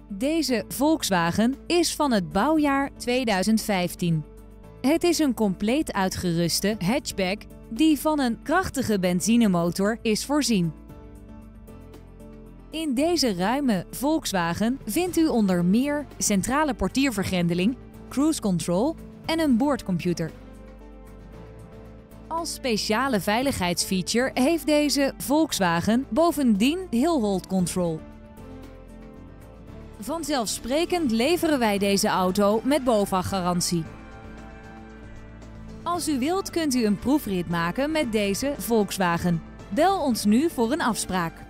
Deze Volkswagen is van het bouwjaar 2015. Het is een compleet uitgeruste hatchback die van een krachtige benzinemotor is voorzien. In deze ruime Volkswagen vindt u onder meer centrale portiervergrendeling, cruise control en een boordcomputer. Als speciale veiligheidsfeature heeft deze Volkswagen bovendien hill hold control. Vanzelfsprekend leveren wij deze auto met BOVAG-garantie. Als u wilt kunt u een proefrit maken met deze Volkswagen. Bel ons nu voor een afspraak.